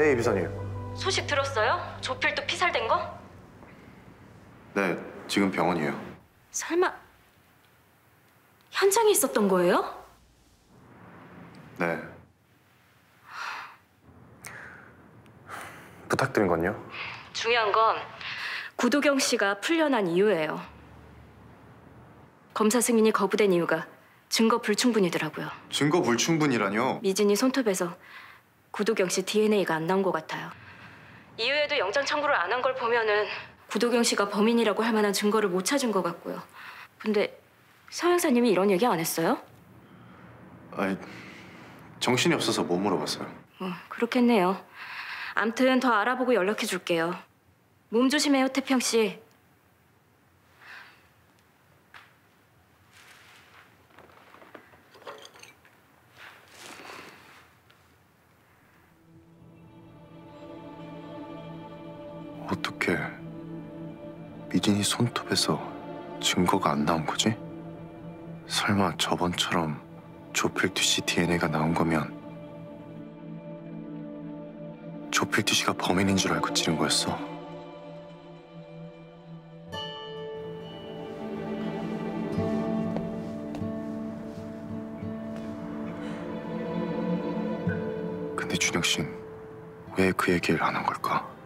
네, 이비서님. 소식 들었어요? 조필도 피살된 거? 네, 지금 병원이에요. 설마 현장에 있었던 거예요? 네. 부탁드린 건요? 중요한 건 구도경 씨가 풀려난 이유예요. 검사 승인이 거부된 이유가 증거 불충분이더라고요. 증거 불충분이라뇨? 미진이 손톱에서 구도경 씨 DNA가 안 나온 것 같아요. 이후에도 영장 청구를 안 한 걸 보면은 구도경 씨가 범인이라고 할 만한 증거를 못 찾은 것 같고요. 근데 서 형사님이 이런 얘기 안 했어요? 아니, 정신이 없어서 못 물어봤어요. 그렇겠네요. 암튼 더 알아보고 연락해 줄게요. 몸 조심해요, 태평 씨. 어떻게 미진이 손톱에서 증거가 안 나온 거지? 설마 저번처럼 조필투 씨 DNA가 나온 거면 조필투 씨가 범인인 줄 알고 찌른 거였어? 근데 준혁 씨는 왜 그 얘기를 안 한 걸까?